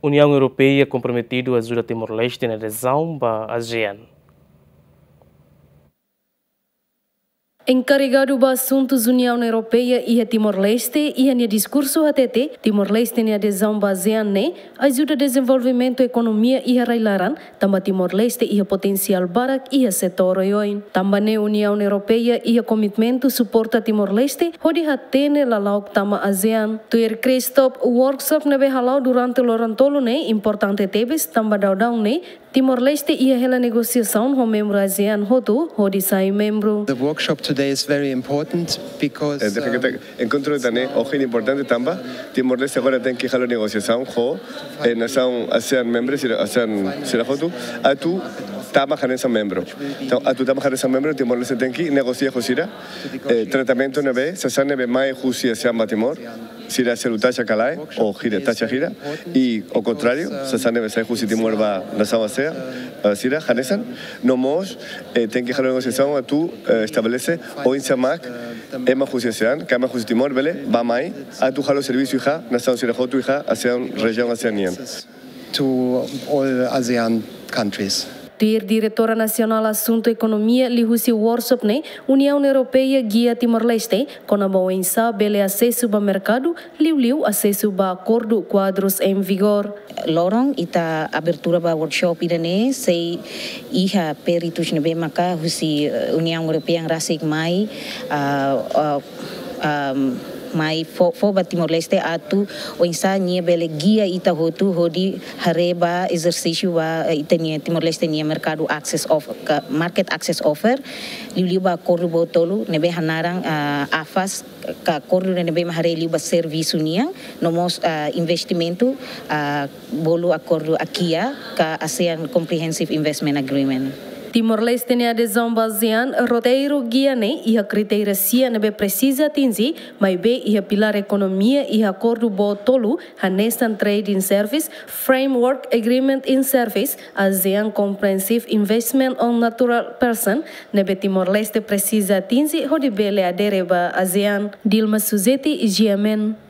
União Europeia comprometido a ajuda Timor-Leste na adesão à ASEAN. Encarregado de assuntos União Europeia e Timor-Leste e no discurso ATT, Timor-Leste na adesão à ASEAN ajuda desenvolvimento economia e railaran, também Timor-Leste e potencial barak e setor oioin. Também União Europeia e comitmento suporta Timor-Leste, hodi hatene lalau tama ASEAN. Tuir Christop workshop nebe halau durante lorantolo importante tebes também daudang Timor-Leste ia hela negociação com membro ASEAN hotu hodi sai membro. The workshop today is very important because encontro também hoje importante também Timor-Leste agora tem que halar negociação com nação ASEAN membros ASEAN será hotu atu tama hanesa membro. Então atu tama hanesa membro Timor-Leste tem que negociar com sira tratamento nebe sasan nebe mai justi ASEAN Timor sira selutacha kalai ou gira tacha gira e ao contrário sasan nebe sai justi Timor va nação ASEAN sira hanesan nomos tem que halar negociação atu estabelece o insamak ema justi ASEAN kama justi Timor vele va mai atu halo serviço iha nação sira hotu iha ASEAN região ASEANian to all ASEAN countries. Tuir Diretora Nacional Assunto Economia lihusi workshop União Europeia guia Timor-Leste com a boença bele acesso ao mercado liu acesso a acordo quadros em vigor. Lorong ita abertura ba workshop idane sei iha peritus nebe maka husi União Europeia rasik mai mai fo ba Timor-Leste atu o insa nia bele guia ita hotu hodi hareba exercício ba ita nia Timor-Leste nia mercado access of market access offer liu ba acordo botolu nebe hanarang afas ka acordo nebe mahare liu ba serviço nia nomos investimento bolu acordo akia ka ASEAN Comprehensive Investment Agreement. Timor-Leste na adesão ASEAN roteiro guia e a critério cia nebe precisa atingir, mas be e a pilar economia e acordo botolu Hanestan Trade in Service Framework Agreement in Service ASEAN Comprehensive Investment on Natural Person nebe Timor-Leste precisa atingir hodi bele adere ba ASEAN. Dilma Suzeti e Giamen.